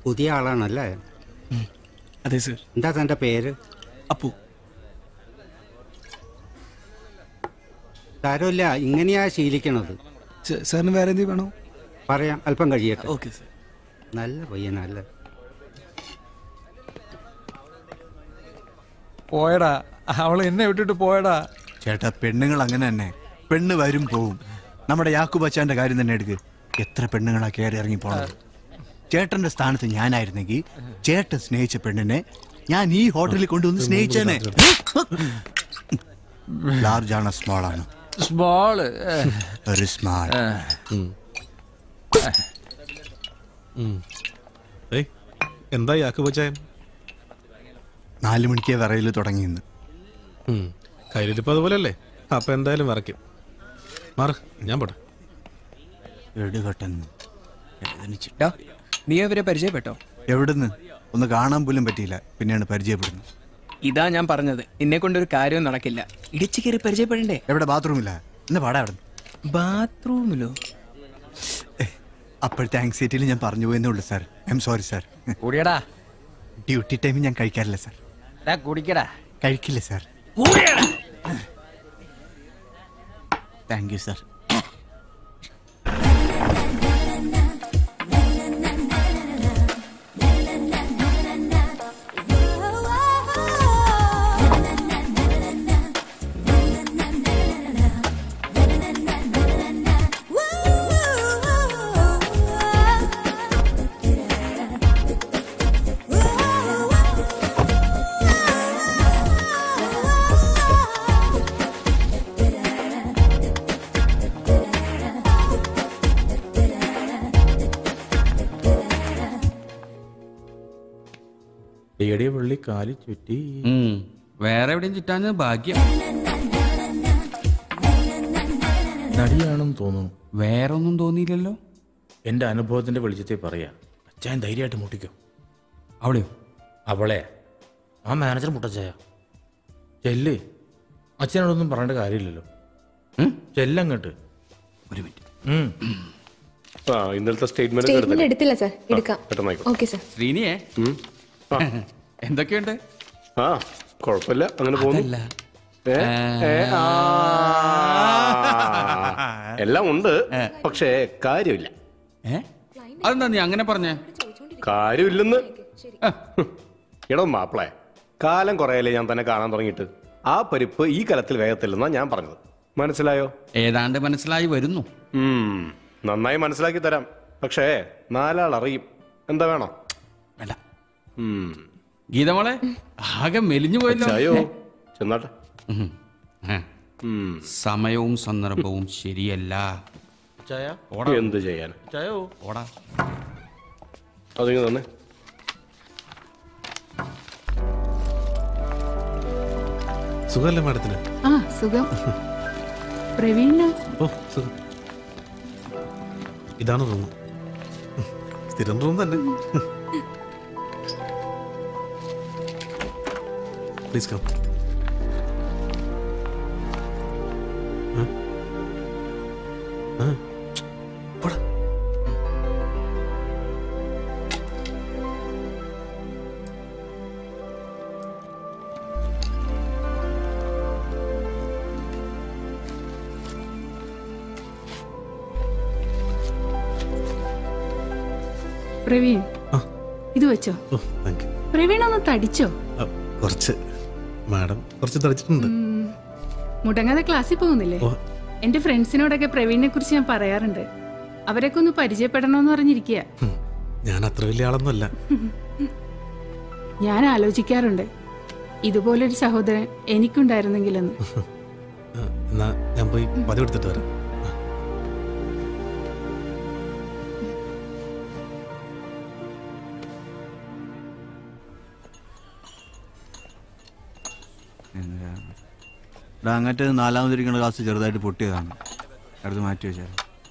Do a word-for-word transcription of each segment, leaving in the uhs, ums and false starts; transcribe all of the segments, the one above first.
പുതിയ ആളാണല്ലേ? അതെ സർ. എന്താ തൻ്റെ പേര്? അപ്പു. സാരമില്ല, ഇങ്ങനെയാ ശീലിക്കണത്. സാറിന് വേറെ എന്തെങ്കിലും വേണോ? പറയാം, അല്പം കഴിയട്ടെ. Okay sir. നല്ല പയ്യനല്ലേ? പോയടാ, അവള് എന്നെ വിട്ടിട്ട് പോയടാ. ചേട്ടാ, പെണ്ണുങ്ങൾ അങ്ങനെ തന്നെ, പെണ്ണ് വരും പോവും. നമ്മുടെ യാക്കൂബ് അച്ചാന്റെ കാര്യം തന്നെ എടുക്ക്. എത്ര പെണ്ണുങ്ങളാ കയറി ഇറങ്ങി പോണത്. ചേട്ടന്റെ സ്ഥാനത്ത് ഞാനായിരുന്നെങ്കിൽ ചേട്ടൻ സ്നേഹിച്ച പെണ്ണിനെ ഞാൻ ഈ ഹോട്ടലിൽ കൊണ്ടുവന്ന് സ്നേഹിച്ചേനെ. ലാർജ് ആണ് സ്മോൾ ആണ്? സ്മോള്. Very small. എന്താ യാക്കൂബ് അച്ചായൻ? നാലു മണിക്കേ വിറയിൽ തുടങ്ങിയെന്ന്. കയ്യിലിരിപ്പ് അതുപോലെയല്ലേ? അപ്പൊ എന്തായാലും വിറയ്ക്കും. മാറ്, ഞാൻ പോട്ടെ. നീ അവരെ പരിചയപ്പെട്ടോ? എവിടുന്ന്? ഒന്ന് കാണാൻ പോലും പറ്റിയില്ല, പിന്നെയാണ് പരിചയപ്പെടുന്നത്. ഇതാ ഞാൻ പറഞ്ഞത്, എന്നെ കൊണ്ടൊരു കാര്യവും നടക്കില്ല. ഇടിച്ചു കയറി പരിചയപ്പെടണ്ടേ? എവിടെ? ബാത്റൂമില്ല. എന്നാ പാടാ അവിടെ. ബാത്റൂമിലോ? അപ്പോഴത്തെ ആങ്സൈറ്റിയിൽ ഞാൻ പറഞ്ഞു പോയെന്നേ ഉള്ളൂ sir. I am sorry sir. കുടിയടാ. ഡ്യൂട്ടി ടൈമിൽ ഞാൻ കഴിക്കാറില്ല സാർ. കുടിക്കടാ. കഴിക്കില്ല സാർ. Thank you sir. പള്ളി കാലി ചുറ്റി. വേറെ എവിടെയും ചുറ്റാൻ ഭാഗ്യം. നടിയാണെന്ന് തോന്നുന്നു. വേറെ ഒന്നും തോന്നിയില്ലല്ലോ. എന്റെ അനുഭവത്തിന്റെ വെളിച്ചത്തെ പറയാ. അച്ഛൻ ധൈര്യമായിട്ട് മുട്ടിക്കോ. അവളെയോ? അവളെ ആ മാനേജർ മുട്ടച്ചായ. ചെല്ല്. അച്ഛനോടൊന്നും പറയേണ്ട കാര്യമില്ലല്ലോ. ചെല്ലങ്ങോട്ട്. ഒരു മിനിറ്റ്. ഇന്നലത്തെ സ്റ്റേറ്റ്മെന്റ് എടുത്തില്ല സാർ. എടുക്കാം. Okay sir. ശ്രീനിയെ എന്തൊക്കെയുണ്ട്? ആ, കുഴപ്പമില്ല, അങ്ങനെ പോകുന്നു. എല്ലാം ഉണ്ട്, പക്ഷേ കാര്യമില്ല. അതെന്താ നീ അങ്ങനെ പറഞ്ഞേ? കാര്യമില്ലെന്ന്. എടോ മാപ്പിളെ, കാലം കുറയല്ലേ ഞാൻ തന്നെ കാണാൻ തുടങ്ങിയിട്ട്. ആ പരിപ്പ് ഈ കലത്തിൽ വേഗത്തില്ലെന്നാ ഞാൻ പറഞ്ഞത്. മനസ്സിലായോ? ഏതാണ്ട് മനസ്സിലായി വരുന്നു. നന്നായി മനസ്സിലാക്കി തരാം, പക്ഷേ നാലാൾ അറിയും. എന്താ വേണോ? വേണ്ട. ഗീതമോളെ ആകെ മെലിഞ്ഞു പോയല്ലോ. ചെന്നാട്ടെ. സമയവും സന്ദർഭവും ശരിയല്ല. എന്ത് ചെയ്യാൻ? ഓടാ. അതിങ്ങ് തന്നെ. സുഖമല്ലേ മാഡത്തിന്? ആ, സുഖം. പ്രവീണ? ഓ, സുഖം. ഇതാണ് റൂം. സ്ഥിരം റൂം തന്നെ. Please come. പ്രവീൺ, ഇത് വെച്ചോ. പ്രവീൺ ഒന്ന് തടിച്ചോ? കുറച്ച്. മാഡം കുറച്ച് തടിച്ചിട്ടുണ്ട്. മുടങ്ങാതെ ക്ലാസ്സിൽ പോകുന്നില്ലേ? എന്റെ ഫ്രണ്ട്സിനോടൊക്കെ പ്രവീണിനെ കുറിച്ച് ഞാൻ പറയാറുണ്ട്. അവരൊക്കെ ഒന്ന് പരിചയപ്പെടണമെന്ന് പറഞ്ഞിരിക്കുക. ഞാൻ അത്ര വലിയ ആളൊന്നുമല്ല. ഞാൻ ആലോചിക്കാറുണ്ട് ഇതുപോലൊരു സഹോദരൻ എനിക്കുണ്ടായിരുന്നെങ്കിലെന്ന്. എന്നാ ഞാൻ പോയി പതിവ് എടുത്തിട്ട് വരാം. അങ്ങനത്തെ നാലാമതിരിക്കുന്ന ക്ലാസ് ചെറുതായിട്ട് പൊട്ടിയതാണ്. അടുത്ത് മാറ്റി വെച്ചാൽ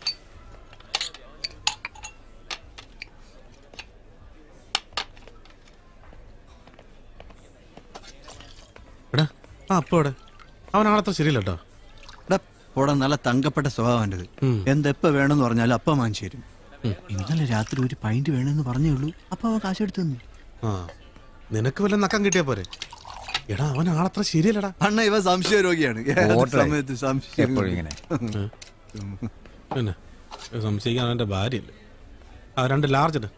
എടാ ആ അപ്പൊ അവിടെ അവനാളത്ര ശരിയല്ല കേട്ടോ. ഇവിടെ നല്ല തങ്കപ്പെട്ട സ്വഭാവം എൻ്റെത്. എന്തെപ്പോൾ വേണമെന്ന് പറഞ്ഞാലും അപ്പം വാങ്ങിച്ചു തരും. ഇന്നലെ രാത്രി ഒരു പൈന്റ് വേണമെന്ന് പറഞ്ഞേ ഉള്ളൂ. അപ്പൊ അവ കാശെടുത്തു തന്നു. ആ നിനക്ക് വല്ല നക്കം കിട്ടിയാ പോരെ. എടാ അവൻ ആളത്ര ശരിയല്ലടാ. അണ്ണ ഇവ സംശയ രോഗിയാണ്. സമയത്ത് സംശയം പിന്നെ സംശയിക്കാൻ അവന്റെ ഭാര്യയല്ലേ. ആ രണ്ട് ലാർജ് ഇട്.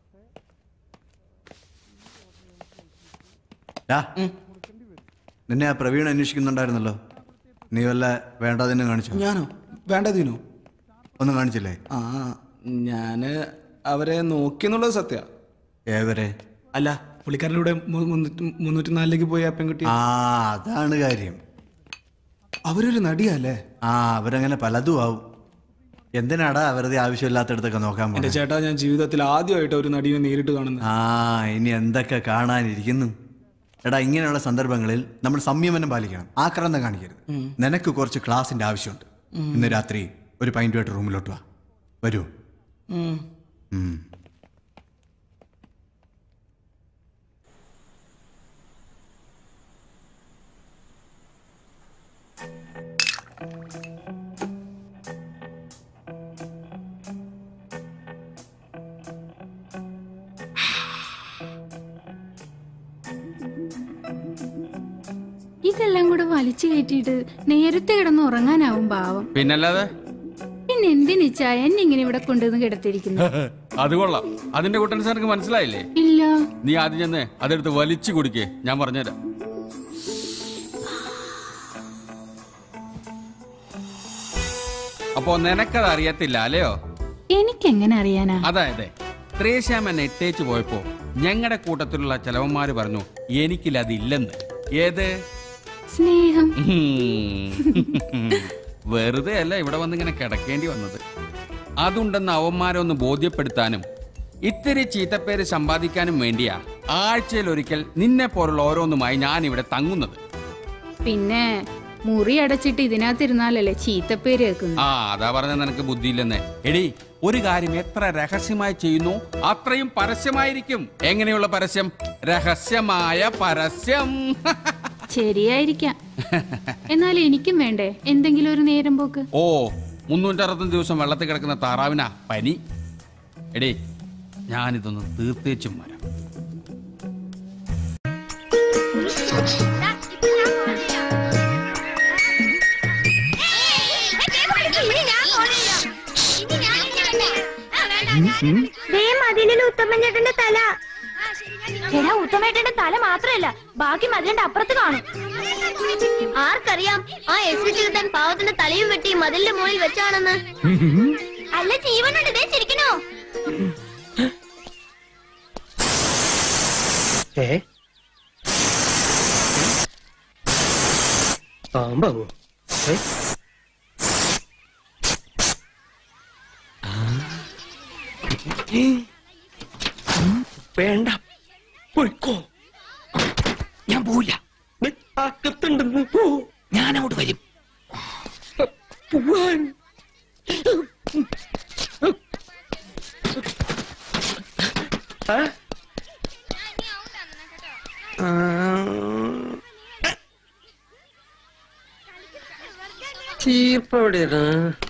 നിന്നെ ആ പ്രവീൺ അന്വേഷിക്കുന്നുണ്ടായിരുന്നല്ലോ. നീ വല്ല വേണ്ടതിനും കാണിച്ചു? ഞാനോ വേണ്ടതിനോ ഒന്നും കാണിച്ചില്ലേ? ആ ഞാന് അവരെ നോക്കിയെന്നുള്ളത് സത്യ. ഏവരെ? അല്ല പുള്ളിക്കാരൻ്റെ മുന്നൂറ്റി നാലിലേക്ക് പോയി ആ പെൺകുട്ടി. ആ അതാണ് കാര്യം. അവരൊരു നടിയല്ലേ? ആ അവരങ്ങനെ പലതും ആവും. എന്തിനാടാ വെറുതെ ആവശ്യമില്ലാത്തടത്തൊക്കെ നോക്കാൻ എന്റെ ചേട്ടാ, ഞാൻ ജീവിതത്തിൽ ആദ്യമായിട്ട് ഒരു നടിയെ നേരിട്ട് കാണുന്നു. ആ ഇനി എന്തൊക്കെ കാണാനിരിക്കുന്നു. എടാ ഇങ്ങനെയുള്ള സന്ദർഭങ്ങളിൽ നമ്മൾ സംയമനം പാലിക്കണം, ആക്രാന്തം കാണിക്കരുത്. നിനക്ക് കുറച്ച് ക്ലാസിന്റെ ആവശ്യമുണ്ട്. ഇന്ന് രാത്രി ഒരു പൈൻറ്റുമായിട്ട് റൂമിലോട്ട് വാ. വരൂ. ഇതെല്ലാം കൂടെ വലിച്ചു കയറ്റിയിട്ട് നേരത്തെ കിടന്ന് ഉറങ്ങാനാവും പാവം. പിന്നല്ലാതെ പിന്നെ എന്തിനിച്ചാ എന്നെ ഇങ്ങനെ ഇവിടെ കൊണ്ടുവന്ന് കിടത്തിരിക്കുന്നു? അത് കൊള്ളാം. അതിന്റെ കുട്ടൻ സാർക്ക് മനസ്സിലായില്ലേ? ഇല്ല. നീ ആദ്യം ചെന്ന് അതെടുത്ത് വലിച്ചു കുടിക്കേ, ഞാൻ പറഞ്ഞുതരാം. അപ്പോ നിനക്കത് അറിയത്തില്ല അല്ലയോ? എനിക്കെങ്ങനെ അറിയാനാ? അതായത് ത്രേശ്യാമൻ എട്ടേച്ച് പോയപ്പോ ഞങ്ങളുടെ കൂട്ടത്തിലുള്ള ചെലവന്മാര് പറഞ്ഞു എനിക്കില്ല അതില്ലെന്ന്. ഏത് സ്നേഹം. വെറുതെ അല്ല ഇവിടെ വന്നിങ്ങനെ കിടക്കേണ്ടി വന്നത്. അതുണ്ടെന്ന് അവന്മാരെ ഒന്ന് ബോധ്യപ്പെടുത്താനും ഇത്തിരി ചീത്തപ്പേര് സമ്പാദിക്കാനും വേണ്ടിയാ ആഴ്ചയിൽ ഒരിക്കൽ നിന്നെ പോലുള്ള ഓരോന്നുമായി ഞാൻ ഇവിടെ തങ്ങുന്നത്. പിന്നെ മുറി അടച്ചിട്ട് ഇതിനകത്തിരുന്നാലല്ലേ ചീത്തപ്പേര് കേൾക്കുന്നു. ആ അതാ പറഞ്ഞ നിനക്ക് ബുദ്ധിയില്ലെന്ന്. എടി ഒരു കാര്യം എത്ര രഹസ്യമായി ചെയ്യുന്നു അത്രയും പരസ്യമായിരിക്കും. എങ്ങനെയുള്ള പരസ്യം? രഹസ്യമായ പരസ്യം. ശരിയായിരിക്കാം. എന്നാൽ എനിക്കും വേണ്ടേ എന്തെങ്കിലും ഒരു നേരം പോക്ക്? ഓ മുന്നൂറ്ററുപത്തഞ്ച് ദിവസം വെള്ളത്തിൽ കിടക്കുന്ന താറാവിനാ പനി. എടേ ഞാനിതൊന്ന് തീർത്തേച്ചും വരാം. ഉത്തമേട്ടന്റെ തല. എടാ ഉത്തമേട്ടന്റെ തല മാത്രല്ല ബാക്കി മതിലിന്റെ അപ്പുറത്ത് കാണും. ആർക്കറിയാം ആ എസ് ചെറുത്താൻ പാവത്തിന്റെ തലയും വെട്ടി മതിലിന്റെ മുകളിൽ വെച്ചാണെന്ന്. അല്ല ജീവനുണ്ട് ദേ ചിരിക്കണോ? പാമ്പാവോ? വേണ്ട പോയിക്കോ. ഞാൻ പോവില്ല. അകത്തുണ്ടെന്ന് പോ. ഞാൻ അങ്ങോട്ട് വരും. പോവാൻ ചീപ്പവിടെയാണ്.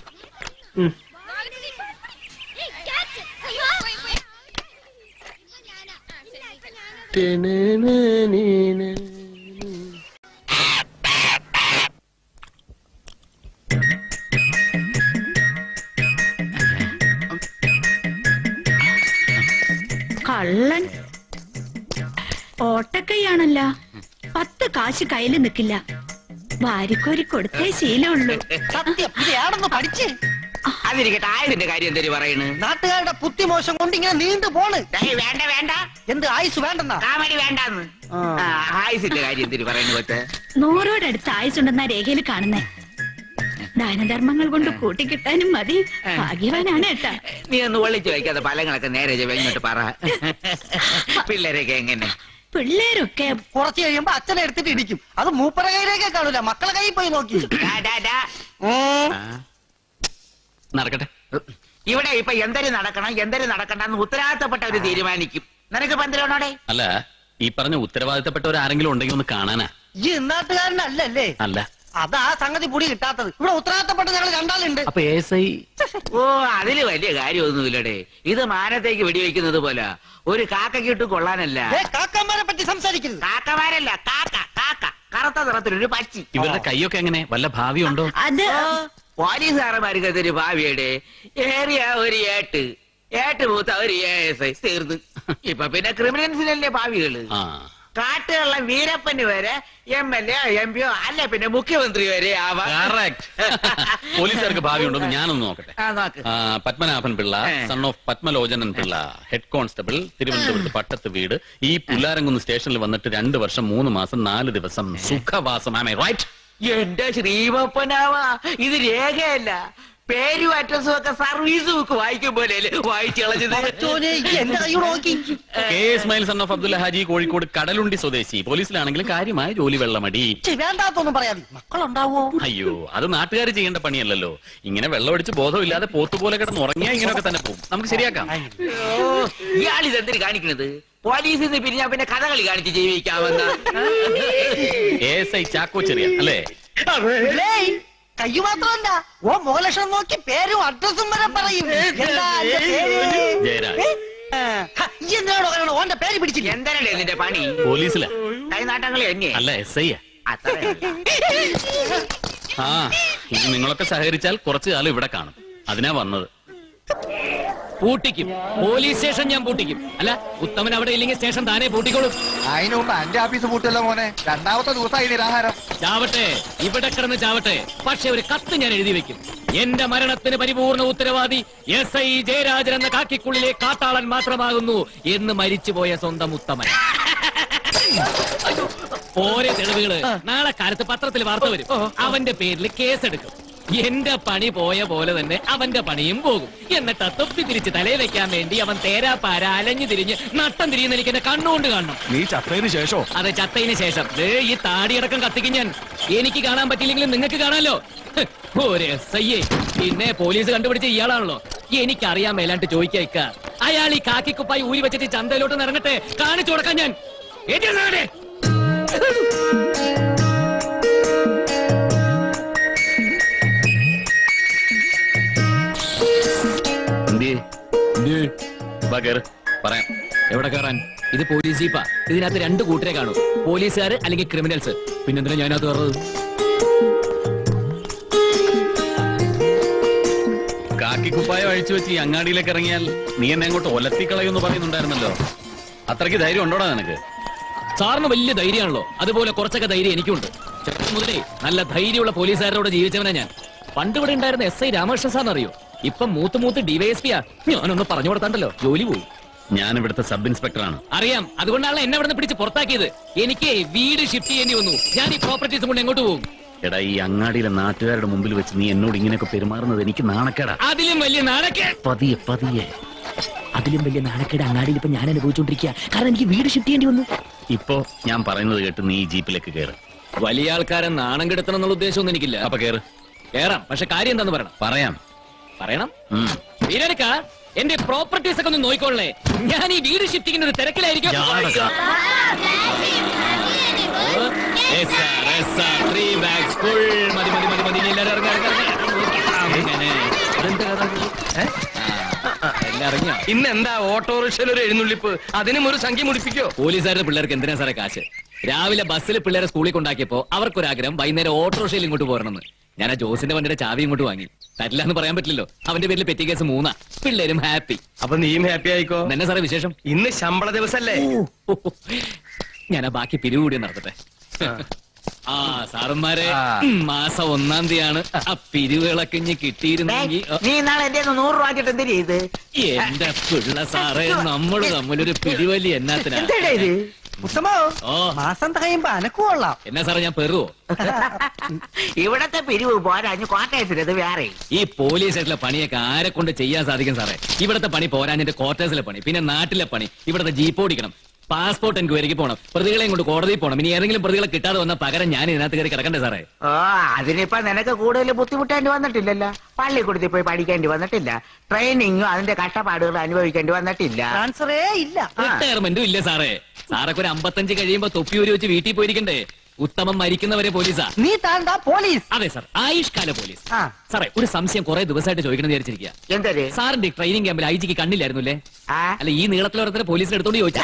കള്ളൻ ഓട്ടക്കൈയാണല്ല. പത്ത് കാശ് കയ്യില് നിക്കില്ല. വാരിക്കോരി കൊടുത്തേ ശീലമുള്ളൂ. സത്യം ഇതാണെന്ന് പഠിച്ച് അതിരിക്കട്ടെ. ആയുസിന്റെ കാര്യം എന്തൊരു പറയണ്? നാട്ടുകാരുടെ പുത്തിമോശം കൊണ്ട് ഇങ്ങനെ നീണ്ടു പോണ്. വേണ്ട വേണ്ട. എന്ത് ആയുസ് വേണ്ടെന്നാ? കാമടി വേണ്ടെന്ന്. ആയുസിന്റെ കാര്യം എന്തൊരു പറയുന്നു? പറ്റേ നൂറോടടുത്ത് ആയുസുണ്ടെന്ന രേഖയിൽ കാണുന്നേ. ദാനധർമ്മങ്ങൾ കൊണ്ട് കൂട്ടിക്കിട്ടാനും മതി. ഭാഗ്യവാനാണ് കേട്ടാ. നീ ഒന്ന് ഒളിച്ചു വയ്ക്കാതെ ഫലങ്ങളൊക്കെ നേരെ ഇങ്ങോട്ട് പറ. പിള്ളേരൊക്കെ എങ്ങനെ? പിള്ളേരൊക്കെ കുറച്ച് കഴിയുമ്പോ അച്ഛനെ എടുത്തിട്ട് ഇടിക്കും. അത് മൂപ്പര കയ്യിലേക്കേ കാണൂല, മക്കളെ കയ്യിൽ പോയി നോക്കി. നടക്കട്ടെ. ഇവിടെ ഇപ്പൊ എന്തൊരു നടക്കണം എന്തൊരു നടക്കണ്ടെന്ന് ഉത്തരവാദിത്തപ്പെട്ടവര് തീരുമാനിക്കും. നിനക്ക് പന്തിരോടെ? അല്ല, ഈ പറഞ്ഞ ഉത്തരവാദിത്തപ്പെട്ടവർ ആരെങ്കിലും ഉണ്ടെങ്കിൽ ഒന്ന് കാണാനാ. ഈ നാട്ടുകാരനല്ലേ? അല്ല. അതാ സംഗതി പൊടി കിട്ടാത്തത്. ഇവിടെ ഉത്തരവാദിത്തപ്പെട്ട ഞങ്ങൾ രണ്ടാളുണ്ട്. അപ്പൊ എസ് ഐ ഓ അതില് വലിയ കാര്യമൊന്നുമില്ലടേ. ഇത് മാനത്തേക്ക് വെടിവെക്കുന്നത് പോലെ ഒരു കാക്കക്കിട്ട് കൊള്ളാനല്ല. കാക്കമാരെ പറ്റി സംസാരിക്കരുത്. കാക്കമാരല്ല, കാക്ക കാക്ക കറുത്ത നിറത്തിലൊരു പക്ഷി. ഇവരുടെ കൈയൊക്കെ എങ്ങനെ? വല്ല ഭാവിയുണ്ടോ? പോലീസുകാരന്മാർക്കതൊരു ഭാവിയുടെ ഏറിയ ഒരു ഏട്ട് ഏട്ട് മൂത്ത ഒരു തീർന്നു. ഇപ്പൊ പിന്നെ ക്രിമിനൽസിനല്ലേ ഭാവികള്. കാട്ടുള്ള വീരപ്പന് വരെ എം എൽ എ എം പിയോ അല്ല പിന്നെ മുഖ്യമന്ത്രി വരെ ആവാം. പോലീസുകാർക്ക് ഭാവിയുണ്ടോ ഞാനൊന്ന് നോക്കട്ടെ. Padmanabhan Pillai, son of Padmalochanan Pillai, head constable, തിരുവനന്തപുരത്ത് പട്ടത്ത് വീട്. ഈ പുല്ലാരംകുന്ന് സ്റ്റേഷനിൽ വന്നിട്ട് രണ്ട് വർഷം മൂന്ന് മാസം നാല് ദിവസം സുഖവാസം. ആമേ റൈറ്റ്? എന്റെ ശ്രീമപ്പനാവാ, ഇത് രേഖയല്ല. പേരും അഡ്രസ്സും ഒക്കെ സർവീസ് ബുക്ക് വായിക്കും പോലെ വായിച്ചു കളഞ്ഞത്. K Ismail son of Abdul Haji, Kozhikode Kadalundi സ്വദേശി. പോലീസിലാണെങ്കിലും കാര്യമായ ജോലി വെള്ളമടി. വേണ്ടാത്തൊന്നും പറയാതെ മക്കളുണ്ടാവോ? അയ്യോ, അത് നാട്ടുകാർ ചെയ്യേണ്ട പണിയല്ലല്ലോ. ഇങ്ങനെ വെള്ളമടിച്ച് ബോധമില്ലാതെ പോത്തുപോലെ കിടന്ന് ഉറങ്ങിയാൽ ഇങ്ങനെയൊക്കെ തന്നെ പോകും. നമുക്ക് ശരിയാക്കാം. ഇയാൾ ഇതെന്തിന് കാണിക്കണത്? പോലീസിൽ നിന്ന് പിരിഞ്ഞാ പിന്നെ കഥകളി കാണിച്ച് ജീവിക്കാമെന്ന എസ് ഐ ചാക്കോ ചെറിയ അല്ലേ? കയ്യു മാത്രമല്ല, ഓ മുഖലക്ഷണം നോക്കി പേരും അഡ്രസ്സും വരെ പറയും. എന്തിനാണോ ഓന്റെ പേര് പിടിച്ചില്ല? എന്താണ് നിന്റെ പണി? പോലീസിലാ. കൈനാട്ടങ്ങളെ എന്നെ അല്ല, എസ് ഐ. ആ ഇനി നിങ്ങളൊക്കെ സഹകരിച്ചാൽ കുറച്ചു കാലം ഇവിടെ കാണും. അതിനാ വന്നത്. പൂട്ടിക്കും. പോലീസ് സ്റ്റേഷൻ ഞാൻ പൂട്ടിക്കും. അല്ല, ഉത്തമൻ അവിടെ ഇല്ലെങ്കിൽ സ്റ്റേഷൻ താനേ പൂട്ടിക്കോളും. അതിന് മുമ്പ് എന്റെ ഓഫീസ് പൂട്ടല്ലോ മോനെ. രണ്ടാമത്തെ ദിവസമായി നിരാഹാരം. ചാവട്ടെ, ഇവിടെ കിടന്ന് ചാവട്ടെ. പക്ഷെ ഒരു കത്ത് ഞാൻ എഴുതി വെക്കും. എന്റെ മരണത്തിന് പരിപൂർണ ഉത്തരവാദി എസ് ഐ ജയരാജൻ എന്ന കാക്കിക്കുള്ളിലെ കാട്ടാളൻ മാത്രമാകുന്നു എന്ന് മരിച്ചുപോയ സ്വന്തം ഉത്തമൻ. ഓരോ തെളിവുകള് നാളെ കാലത്ത് പത്രത്തിൽ വാർത്ത വരും. അവന്റെ പേരിൽ കേസെടുക്കും. എന്റെ പണി പോയ പോലെ തന്നെ അവന്റെ പണിയും പോകും. എന്നിട്ട് തൊപ്പി തിരിച്ച് തലയിൽ വെക്കാൻ വേണ്ടി അവൻ തേരാപ്പാര അലഞ്ഞു തിരിഞ്ഞ് നട്ടം തിരിയുന്ന എനിക്ക് എന്നെ കണ്ണുകൊണ്ട് കാണണം. നീ ചത്തതിന് ശേഷം? അതെ, ചത്തതിന് ശേഷം. ഈ താടിയടക്കം കത്തിക്കും ഞാൻ. എനിക്ക് കാണാൻ പറ്റിയില്ലെങ്കിലും നിങ്ങൾക്ക് കാണാമല്ലോ. ഒരു എസ് ഐ എ പിന്നെ പോലീസ് കണ്ടുപിടിച്ച ഇയാളാണല്ലോ. എനിക്കറിയാൻ മേലാണ്ട് ചോദിക്കുക. അയാൾ ഈ കാക്കിക്കുപ്പായി ഊരി വെച്ചിട്ട് ചന്തയിലോട്ട് ഇറങ്ങട്ടെ, കാണിച്ചു കൊടുക്കാൻ ഞാൻ. പറയാം. എവിടെ കയറാൻ? ഇത് പോലീസ് ജീപ്പാ. ഇതിനകത്ത് രണ്ട് കൂട്ടരെ കാണും, പോലീസുകാര് അല്ലെങ്കിൽ ക്രിമിനൽസ്. പിന്നെന്തിനാ ഞാനകത്ത് കയറുന്നത്? കാക്കിക്കുപ്പായം അഴിച്ചു വെച്ച് ഈ അങ്ങാടിയിലേക്ക് ഇറങ്ങിയാൽ നീ എന്നെ അങ്ങോട്ട് ഒലത്തിക്കളയെന്ന് പറയുന്നുണ്ടായിരുന്നല്ലോ. അത്രയ്ക്ക് ധൈര്യം ഉണ്ടോടാ നിനക്ക്? സാറിന് വലിയ ധൈര്യമാണല്ലോ. അതുപോലെ കുറച്ചൊക്കെ ധൈര്യം എനിക്കുണ്ട്. ചെറുപ്പം മുതലേ നല്ല ധൈര്യമുള്ള പോലീസുകാരോട് ജീവിച്ചവനാ ഞാൻ. പണ്ട് ഇവിടെ ഉണ്ടായിരുന്ന എസ് ഐ രാമകൃഷ്ണൻ സാറിന് അറിയോ? ഇപ്പൊ മൂത്ത് മൂത്ത് ഡിവൈഎസ്പിയാ. ഞാനൊന്ന് പറഞ്ഞു കൊടുത്താണ്ടല്ലോ, ജോലി പോവും. ഞാൻ ഇവിടുത്തെ സബ് ഇൻസ്പെക്ടറാണ്. അറിയാം, അതുകൊണ്ടാണ് എന്നെ ഇവിടെ പിടിച്ച് പുറത്താക്കിയത്. എനിക്ക് വീട് ഷിഫ്റ്റ് ചെയ്യേണ്ടി വന്നു. ഞാൻ ഈ പ്രോപ്പർട്ടീസ് കൊണ്ട് എങ്ങോട്ട് പോകും? എടാ, ഈ അങ്ങാടിയിലെ നാട്ടുകാരുടെ മുമ്പിൽ വെച്ച് നീ എന്നോട് ഇങ്ങനെയൊക്കെ പെരുമാറുന്നത് എനിക്ക് നാണക്കേടാ. അതിലും വലിയ നാണക്കേട് പതിയെ പതിയെ അതിലും വലിയ നാണക്കേട് അങ്ങാടിയിൽ ഇപ്പൊ ഞാൻ അനുഭവിച്ചോണ്ടിരിക്കുക. കാരണം എനിക്ക് വീട് ഷിഫ്റ്റ് ചെയ്യേണ്ടി വന്നു. ഇപ്പോ ഞാൻ പറയുന്നത് കേട്ട് നീ ജീപ്പിലേക്ക് കയറ്. വലിയ ആൾക്കാരെ നാണം കെടുത്തണം എന്നുള്ള ഉദ്ദേശമൊന്നും എനിക്കില്ല. അപ്പൊ കയറ്. കേറാം, പക്ഷെ കാര്യം എന്താന്ന് പറയണം. പറയാം. പറയണം. വീരക്ക, എന്റെ പ്രോപ്പർട്ടീസ് ഒക്കെ ഒന്ന് നോക്കിക്കൊള്ളേ. ഞാൻ ഈ വീട് ഷിഫ്റ്റിങ്ങിന് ഒരു തിരക്കിലായിരിക്കും. ഇന്ന് എന്താ ഓട്ടോറിക്ഷയിൽ ഒരു എഴുന്നള്ളിപ്പ്? അതിനും ഒരു സംഖ്യ മുടിപ്പിക്കോ? പോലീസുകാരുടെ പിള്ളേർക്ക് എന്തിനാ സാറേ കാശ്? രാവിലെ ബസ്സിൽ പിള്ളേരെ സ്കൂളിൽ കൊണ്ടാക്കിയപ്പോ അവർക്കൊരാഗ്രഹം വൈകുന്നേരം ഓട്ടോറിക്ഷയിൽ ഇങ്ങോട്ട് പോരണമെന്ന്. ഞാൻ ആ ജോസിന്റെ വണ്ടിയുടെ ചാവി ഇങ്ങോട്ട് വാങ്ങി. തരില്ല എന്ന് പറയാൻ പറ്റില്ലല്ലോ. അവന്റെ പേരിൽ പെറ്റി കേസ് മൂന്നാ. പിള്ളേരും ഹാപ്പി. അപ്പൊ നീയും ഹാപ്പി ആയിക്കോ. തന്നെ സാറേ വിശേഷം? ഇന്ന് ശമ്പള ദിവസല്ലേ? ഞാൻ ആ ബാക്കി പിരിവ് കൂടി നടത്തട്ടെ. ആ സാറന്മാരെ, മാസം ഒന്നാം തീയതിയാണ്. ആ പിരിവുകളൊക്കെ ഇനി കിട്ടിയിരുന്നെങ്കിൽ. നീ നാളെ എന്റെ നൂറ് രൂപ ആക്കിട്ട് എന്തിനാ ഇത്? എന്റെ പിള്ള സാറേ, നമ്മള് തമ്മിലൊരു പിടിവലി എന്നാത്തിനാ? ഓ മാസം കഴിയുമ്പോ അനക്കുകൊള്ളാം. എന്നാ സാറേ, ഞാൻ പെറുവോ? ഇവിടത്തെ പിരിവ് പോരാഞ്ഞു ക്വാർട്ടേഴ്സിലത് വേറെ. ഈ പോലീസ് ആയിട്ടുള്ള പണിയൊക്കെ ആരെ കൊണ്ട് ചെയ്യാൻ സാധിക്കും സാറേ? ഇവിടത്തെ പണി പോരാഞ്ഞിട്ട് ക്വാർട്ടേഴ്സിലെ പണി, പിന്നെ നാട്ടിലെ പണി, ഇവിടത്തെ ജീപ്പ് ഓടിക്കണം, പാസ്പോർട്ട് എൻക്വയറിക്ക് പോകണം, പ്രതികളെയും കൊണ്ട് കോടതിയിൽ പോകണം. ഇനി ഏതെങ്കിലും പ്രതികളെ കിട്ടാതെ വന്ന പകരം ഞാൻ ഇതിനകത്ത് കയറി കിടക്കണ്ടേ സാറേ? ഓ അതിനിപ്പോ നിനക്ക് കൂടുതൽ ബുദ്ധിമുട്ടേണ്ടി വന്നിട്ടില്ലല്ലോ. പള്ളിക്കൂടത്തിൽ പോയി പഠിക്കേണ്ടി വന്നിട്ടില്ല. ട്രെയിനിങ്ങും അതിന്റെ കഷ്ടപ്പാടുകൾ അനുഭവിക്കേണ്ടി വന്നിട്ടില്ല. ട്രാൻസ്ഫറേ ഇല്ല. റിട്ടയർമെന്റും ഇല്ല സാറേ. സാറൊക്കെ ഒരു അമ്പത്തഞ്ച് കഴിയുമ്പോ തൊപ്പിയൂരി വെച്ച് വീട്ടിൽ പോയിരിക്കണ്ടേ? ഉത്തമം മരിക്കുന്നവരെ പോലീസാ. നീ താണ്ടാ പോലീസ്? അതെ സാർ, ആയുഷ്കാല പോലീസ്. സാറേ, ഒരു സംശയം കുറെ ദിവസമായിട്ട് ചോദിക്കണം വിചാരിച്ചിരിക്കുക. എന്തേ? സാറിന്റെ ട്രെയിനിങ് ക്യാമ്പിൽ ഐ ജിക്ക് കണ്ണില്ലായിരുന്നല്ലേ? അല്ല, ഈ നീളത്തിലോരത്തിന് പോലീസിനെ എടുത്തോണ്ട് ചോദിച്ചാ.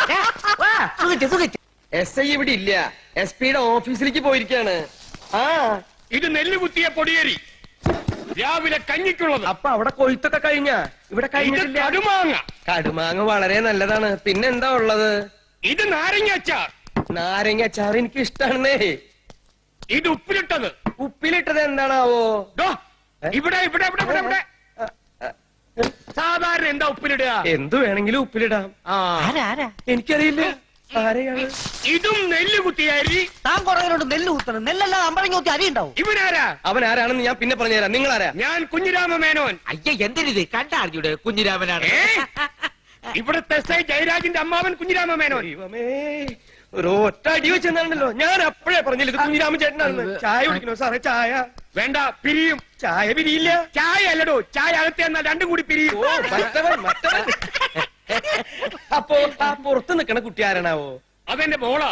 എസ് ഐ ഇവിടെ ഇല്ല, എസ് പിയുടെ ഓഫീസിലേക്ക് പോയിരിക്കാണ്. ആ, ഇത് നെല്ല് കുത്തിയ പൊടിയേരി രാവിലെ കഞ്ഞിക്കുള്ളത്. അപ്പൊ അവിടെ കൊയ്ത്തൊക്കെ കഴിഞ്ഞ ഇവിടെ കഴിഞ്ഞിട്ടില്ല. കടുമാങ്ങ കടുമാങ്ങ വളരെ നല്ലതാണ്. പിന്നെന്താ ഉള്ളത്? ഇത് നാരങ്ങ അച്ചാർ. നാരങ്ങ അച്ചാർ എനിക്ക് ഇഷ്ടാണെന്നേ. ഇത് ഉപ്പിലിട്ടത്. ഉപ്പിലിട്ടത് എന്താണാവോ? ഇവിടെ ഇവിടെ ഇവിടെ ഇവിടെ ഇവിടെ സാധാരണ എന്താ ഉപ്പിലിടുക? എന്തു വേണമെങ്കിലും ഉപ്പിലിടാം. എനിക്കറിയില്ല ആരെയാണ്. ഇതും നെല്ല് കുത്തിയ അരി. താൻ കുറേയോട് നെല്ല് കുത്തണം. നെല്ലല്ലാതെ അമ്പഴങ്ങ കുത്തി അരി ഉണ്ടാവും. ഇവനാരാ? അവൻ ആരാണെന്ന് ഞാൻ പിന്നെ പറഞ്ഞുതരാം. നിങ്ങളാരാ? ഞാൻ കുഞ്ഞിരാമ മേനോൻ. അയ്യ, എന്തിനിത് കണ്ടാർജിയുടെ കുഞ്ഞിരാമനാണ്. ഇവിടുത്തെ എസ് ഐ ജയരാജിന്റെ അമ്മാവൻ കുഞ്ഞിരാമ മേനോൻ. ദൈവമേ, ഒരു ഒറ്റ അടി വെച്ചെന്നാണല്ലോ. ഞാൻ അപ്പോഴേ പറഞ്ഞില്ല ഇത് കുഞ്ഞിരാമ ചേട്ടനാണെന്ന്. ചായ കുടിക്കണോ സാറേ? ചായ വേണ്ട, പിരിയും. ചായ പിരിയില്ല. ചായ അല്ലടോ, ചായ അകത്ത് എന്നാൽ രണ്ടും കൂടി പിരിയും. ഓ, മറ്റവൻ മറ്റവൻ. അപ്പോ ആ പുറത്ത് നിൽക്കണ കുട്ടി ആരാണാവോ? അതെന്റെ മോളാ.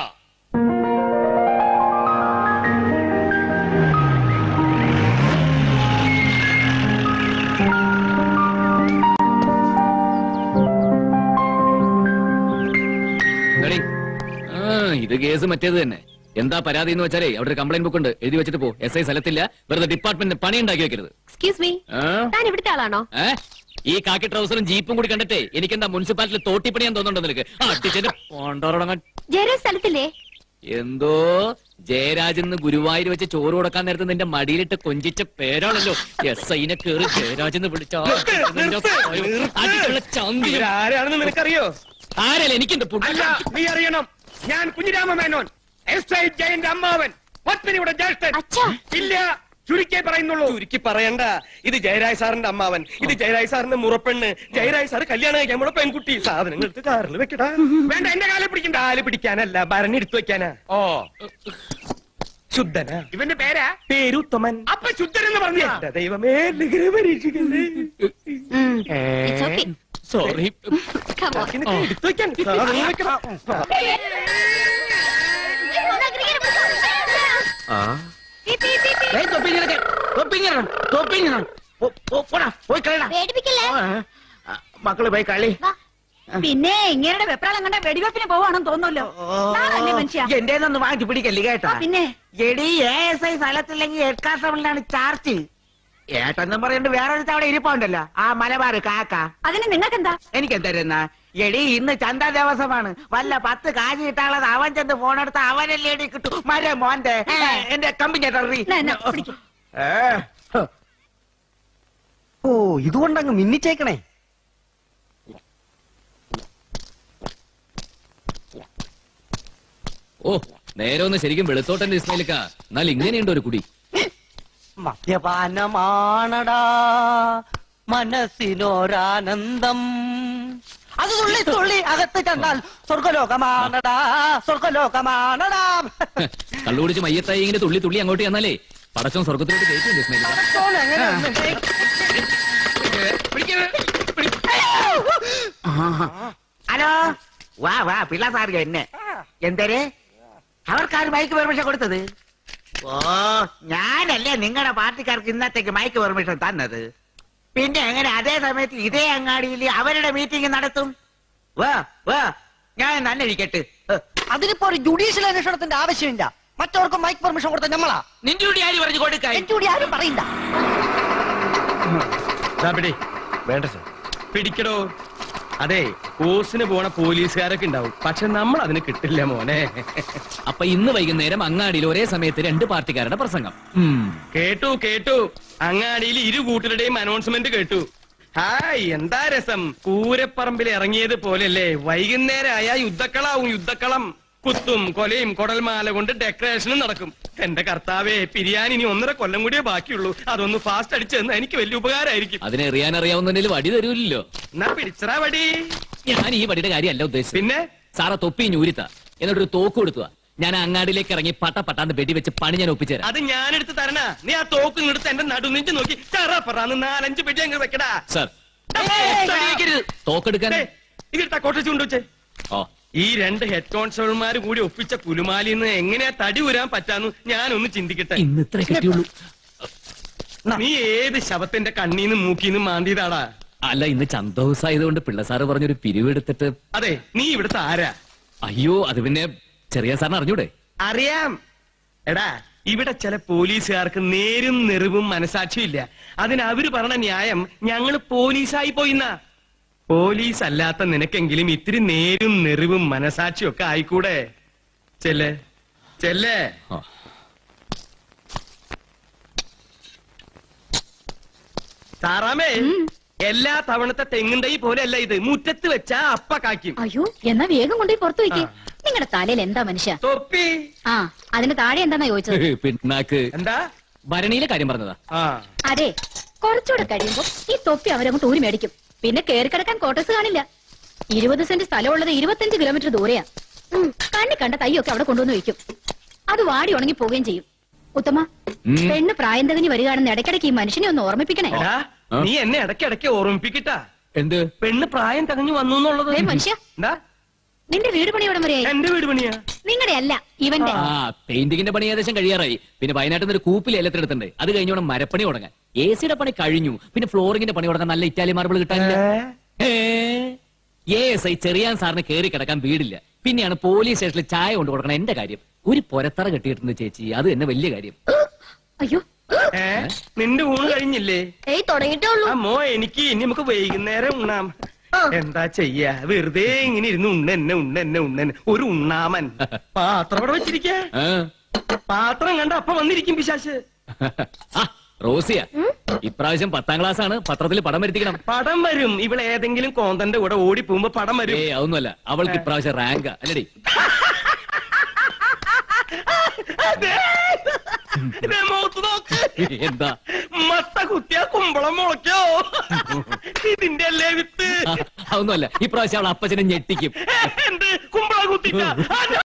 ഇത് കേസ് മറ്റേത് തന്നെ. എന്താ പരാതി എന്ന് വെച്ചാലേ അവിടെ ഒരു കംപ്ലൈന്റ് ബുക്ക് ഉണ്ട്, എഴുതി വെച്ചിട്ട് പോ. എസ് ഐ സ്ഥലത്തില്ല, വെറുതെ ഡിപ്പാർട്ട്മെന്റിന് പണി ഉണ്ടാക്കി വെക്കരുത്. എക്സ്ക്യൂസ് മീ, താൻ ഇവിടുത്തെ ആളാണോ? ഈ കാക്കി ട്രൗസറും ജീപ്പും കൂടി കണ്ടിട്ടേ എനിക്കെന്താ മുനിസിപ്പാലിറ്റി തോട്ടിപ്പണിയാൻ തോന്നുന്നുണ്ടോ നിനക്ക്? ജയരാജ് സ്ഥലത്തില്ലേ? എന്തോ ജയരാജെന്ന് ഗുരുവായൂർ വെച്ച് ചോറ് കൊടുക്കാൻ നേരത്തെ നിന്റെ മടിയിലിട്ട് കൊഞ്ചിച്ച പേരാണല്ലോ. എസ് ഐനെ കേറി ജയരാജെന്ന് വിളിച്ചാ ആരാണെന്ന് നിനക്കറിയോ? ആരല്ല, എനിക്കെന്ത് അല്ല, നീ അറിയണം. ഞാൻ കുഞ്ഞിരാമ മേനോൻ, എസ് ഐ ജയന്റെ അമ്മാവൻ, പത്മിനിയുടെ ജ്യേഷ്ഠൻ. ഇല്ല, ചുരുക്കി പറയുന്നുള്ളൂ. ചുരുക്കി പറയണ്ട. ഇത് ജയരാജ് സാറിന്റെ അമ്മാവൻ, ഇത് ജയരാജ് സാറിന്റെ മുറപ്പെണ്ണ്. ജയരാജ് സാറ് കല്യാണം കഴിക്കാൻ നമ്മുടെ പെൺകുട്ടി. സാധനങ്ങൾ എടുത്ത് കാറിൽ വെക്കടാ. വേണ്ട, എന്റെ കാലിൽ പിടിക്കണ്ട. കാല് പിടിക്കാനല്ല, ഭരണി എടുത്തു വെക്കാനാ. ഓ, ശുദ്ധനാ. ഇവന്റെ പേരാ? പേരുത്തമൻ. അപ്പൊ ശുദ്ധൻ എന്ന് പറഞ്ഞു. എന്റെ ദൈവമേ, പരീക്ഷിക്കല്ലേ. സോറി. എടുത്തു വെക്കാൻ സാധനങ്ങൾ വെക്കണം. മക്കള് പോയി കളി. പിന്നെ ഇങ്ങനെ വെപ്രാളം കണ്ട വെടിവെപ്പിന് പോവാണെന്ന് തോന്നുമല്ലോ. മനുഷ്യ എന്റേതൊന്ന് വാങ്ങി പിടിക്കല്ലേ കേട്ടാ. പിന്നെ എടി എ എസ് ഐ സ്ഥലത്തില്ലെങ്കിൽ ഹെഡ് കാസ്റ്റബിളിനാണ് ചാർജ്. ഏട്ടെന്നും പറയുന്നത് വേറൊരു തവണ ഇരിപ്പുണ്ടല്ലോ, ആ മലബാർ കാക്ക. അതിന് നിങ്ങൾക്ക് എന്താ? എനിക്കെന്തരുന്ന എടി, ഇന്ന് ചന്ത ദിവസമാണ്. വല്ല പത്ത് കാശ് കിട്ടാനുള്ളത് അവൻ ചെന്ന് ഫോണെടുത്ത് അവനല്ലേ എടി കിട്ടു. മര മോന്റെ എന്റെ കമ്പി ചേട്ടറി. ഓ, ഇതുകൊണ്ടങ്ങ് മിന്നിച്ചേക്കണേ. ഓ, നേരെ ഒന്ന് ശരിക്കും വെളുത്തോട്ടന്റെ ഇസ്മയിലിക്ക. എന്നാൽ ഇങ്ങനെയുണ്ടോ ഒരു കുടി? മദ്യപാനമാണടാ മനസ്സിനോരാനന്ദം. അത് തുള്ളി തുള്ളി അകത്ത് ചെന്നാൽ സ്വർഗലോകമാണടാ, സ്വർഗലോകമാണടാ. കള്ളുകുടിച്ച് മയ്യത്തായി ഇങ്ങനെ തുള്ളി തുള്ളി അങ്ങോട്ട് ചെന്നാലേ പടച്ചോൻ സ്വർഗത്തിലോട്ട് കയറ്റുണ്ട് ഇസ്മയിലിക്ക. ഹലോ, വാ വാ പിള്ള സാർ. എന്നെ എന്തേ അവർക്കാര് മൈക്ക് പെർമിഷൻ കൊടുത്തത്? ഓ, ഞാനല്ലേ നിങ്ങളുടെ പാർട്ടിക്കാർക്ക് ഇന്നത്തേക്ക് മൈക്ക് പെർമിഷൻ തന്നത്. പിന്നെ എങ്ങനെ അതേ സമയത്ത് ഇതേ അങ്ങാടിയിൽ അവരുടെ മീറ്റിംഗ് നടത്തും? വാ വാ, ഞാൻ നല്ല ഇരിക്കട്ടെ. അതിനിപ്പോ ഒരു ജുഡീഷ്യൽ അന്വേഷണത്തിന്റെ ആവശ്യമില്ല. മറ്റവർക്ക് മൈക്ക് പെർമിഷൻ കൊടുത്ത നമ്മളാ. നിന്റെ കൂടി ആര് പറഞ്ഞു കൊടുക്കാൻ? എന്റെ കൂടി ആരും പറയില്ല. വേണ്ട സാർ, പിടിക്കടോ. അതെ, കോഴ്സിന് പോണ പോലീസുകാരൊക്കെ ഉണ്ടാവും, പക്ഷെ നമ്മൾ അതിന് കിട്ടില്ല മോനെ. അപ്പൊ ഇന്ന് വൈകുന്നേരം അങ്ങാടിയിൽ ഒരേ സമയത്ത് രണ്ട് പാർട്ടിക്കാരുടെ പ്രസംഗം കേട്ടു കേട്ടു അങ്ങാടിയിൽ ഇരു കൂട്ടരുടെയും അനൗൺസ്മെന്റ് കേട്ടു. ഹായ്, എന്താ രസം. പൂരപ്പറമ്പിൽ ഇറങ്ങിയത് പോലെയല്ലേ. വൈകുന്നേരം ആയ യുദ്ധക്കളാവും, യുദ്ധക്കളം. കുത്തും കൊലയും കൊടൽമാല കൊണ്ട് ഡെക്കറേഷനും നടക്കും. എന്റെ കർത്താവേ, പിരിയാൻ ഇനി ഒന്നര കൊല്ലം കൂടിയേ ബാക്കിയുള്ളൂ. അതൊന്ന് ഫാസ്റ്റ് അടിച്ചെന്ന് എനിക്ക് വലിയ ഉപകാരമായിരിക്കും. അതിനെ എറിയാൻ അറിയാവുന്നതിൽ വടി തരൂല്ലോ. എന്നാ പിടിച്ചറാ വടി. ഞാൻ ഈ വടിയുടെ കാര്യമല്ല ഉദ്ദേശിച്ചത്. പിന്നെ സാറ തൊപ്പി ഞൂരിത്ത എന്നിട്ടൊരു തോക്ക് കൊടുത്തുക. ഞാൻ അങ്ങാടിയിലേക്ക് ഇറങ്ങി പട്ട പട്ടാന്ന് വെടി വെച്ച് പണി ഞാൻ ഒപ്പിച്ചേരാം. അത് ഞാനെടുത്ത് തരണ. നീ ആ തോക്ക് എടുത്ത് എന്റെ നടുനിഞ്ച് നോക്കി ചറ പറന്ന് നാലഞ്ച് പെട്ടി അങ്ങ് വെക്കടാ. സാർ തോക്കെടുക്കാൻ ഇതെടുത്താ കോട്ടച്ച് കൊണ്ടുവച്ചേ. ഓ ഈ രണ്ട് ഹെഡ് കോൺസ്റ്റബിൾമാര് കൂടി ഒപ്പിച്ച പുലുമാലിന്ന് എങ്ങനെയാ തടി ഊരാൻ പറ്റാന്ന് ഞാനൊന്ന് ചിന്തിക്കട്ടെ. ഇന്ന് ഇത്ര കിട്ടിയുള്ളൂ. നീ ഏത് ശവത്തിന്റെ കണ്ണീന്നും മൂക്കീന്നും മാന്തിയതാടാ? അല്ല, ഇന്ന് ചന്ത ഹൗസ് ആയതുകൊണ്ട് പിള്ളസാറ് പറഞ്ഞൊരു പിരിവെടുത്തിട്ട്. അതെ, നീ ഇവിടുത്തെ ആരാ? അയ്യോ, അത് പിന്നെ ചെറിയ സാറിന് അറിഞ്ഞൂടെ? അറിയാം. എടാ, ഇവിടെ ചില പോലീസുകാർക്ക് നേരും നെറിവും മനസാക്ഷിയും ഇല്ല. അതിന് അവര് പറഞ്ഞ ന്യായം ഞങ്ങള് പോലീസായി പോയിന്നാ. പോലീസ് അല്ലാത്ത നിനക്കെങ്കിലും ഇത്തിരി നേരും നെറിവും മനസാക്ഷിയും ഒക്കെ ആയിക്കൂടെ? ചെല്ലേ ചെല്ലേ. സാറാമേ, എല്ലാ തവണത്തെ തെങ്ങും തൈ പോലെ അല്ല ഇത്. മുറ്റത്ത് വെച്ചാ അപ്പ കാക്കും. അയ്യോ, എന്നാ വേഗം കൊണ്ടുപോയി പുറത്തു വെക്ക്. നിങ്ങളുടെ തലയിൽ എന്താ മനുഷ്യ? തൊപ്പി. ആ, അതിന്റെ താഴെ എന്താന്നാ ചോദിച്ചത്? പിന്നാക്ക്. എന്താ? ഭരണിയിലെ കാര്യം പറഞ്ഞതാ. അതെ, കുറച്ചുകൂടെ കഴിയുമ്പോ ഈ തൊപ്പി അവരങ്ങോട്ട് ഊരി മേടിക്കും. പിന്നെ കേറി കിടക്കാൻ ക്വാർട്ടേഴ്സ് കാണില്ല. ഇരുപത് സെന്റ് സ്ഥലമുള്ളത് ഇരുപത്തഞ്ച് കിലോമീറ്റർ ദൂരെയാ. കണ്ണി കണ്ട തൈയൊക്കെ അവിടെ കൊണ്ടുവന്ന് വെക്കും. അത് വാടി ഉണങ്ങി പോവുകയും ചെയ്യും. ഉത്തമ, പെണ്ണ് പ്രായം തികഞ്ഞു വരികയാണെന്ന് ഇടയ്ക്കിടയ്ക്ക് ഈ മനുഷ്യനെ ഒന്ന് ഓർമ്മിപ്പിക്കണേ. നീ എന്നെ ഇടയ്ക്കിടയ്ക്ക് ഓർമ്മിപ്പിക്കട്ടാ. എന്ത്? പെണ്ണ് പ്രായം തികഞ്ഞു വന്നു എന്നുള്ളത്. മനുഷ്യ, നിന്റെ വീട് പണി എവിടെ വരെയായി? എന്റെ വീട് പണിയാ. നിങ്ങളുടെ അല്ല, ഇവന്റെ. ആ, പെയിന്റിങ്ങിന്റെ പണി ഏകദേശം കഴിയാറായി. പിന്നെ വയനാട്ടിൽ നിന്ന് ഒരു കൂപ്പിൽ ഏലത്തിനെടുത്തുണ്ട്. അത് കഴിഞ്ഞോണം മരപ്പണി തുടങ്ങാൻ. എ സിയുടെ പണി കഴിഞ്ഞു. പിന്നെ ഫ്ലോറിംഗിന്റെ പണി തുടങ്ങാൻ നല്ല ഇറ്റാലിയൻ മാർബിൾ കിട്ടാനില്ല. എ എസ് ഐ ചെറിയാൻ സാറിന് കേറി കിടക്കാൻ വീടില്ല. പിന്നെയാണ് പോലീസ് സ്റ്റേഷനിൽ ചായ കൊണ്ട് കൊടുക്കണം. എന്റെ കാര്യം ഒരു പൊരത്തറ കെട്ടിയിട്ടുണ്ട് ചേച്ചി. അത് തന്നെ വലിയ കാര്യം. അയ്യോ, ഏ നിന്റെ ഊണ് കഴിഞ്ഞില്ലേ? ഏയ്, തുടങ്ങിട്ടേ ഉള്ളൂ. അമ്മോ, എനിക്ക് ഇനി നമുക്ക് വൈകുന്നേരം ഉണ്ണാം. എന്താ ചെയ്യാ, വെറുതെ ഇങ്ങനെ ഇരുന്ന് ഉണ്ണെന്നെ ഉണ്ണെന്നെ ഉണ്ണെന്നെ ഒരു ഉണ്ണാമൻ. പാത്രം ഇവിടെ വെച്ചിരിക്ക. പാത്രം കണ്ട അപ്പ വന്നിരിക്കും പിശാശ്. റോസിയ, ഇപ്രാവശ്യം പത്താം ക്ലാസ് ആണ്. പത്രത്തിൽ പടം വരുത്തിക്കണം. പടം വരും. ഇവിടെ ഏതെങ്കിലും കോന്തന്റെ കൂടെ ഓടി പോകുമ്പോ പടം വരും. ഏ അതൊന്നുമല്ല, അവൾക്ക് ഇപ്രാവശ്യം റാങ്കാ അല്ലടി. എന്താ മത്ത കുത്തിയാ കുമ്പളം മുളയ്ക്കോ? ഇതിന്റെ അല്ലേ വിത്ത്? അതൊന്നുമല്ല, ഇപ്രാവശ്യം അവൾ അപ്പച്ചനെ ഞെട്ടിക്കും. എന്ത് കുമ്പളം കുത്തിട്ട?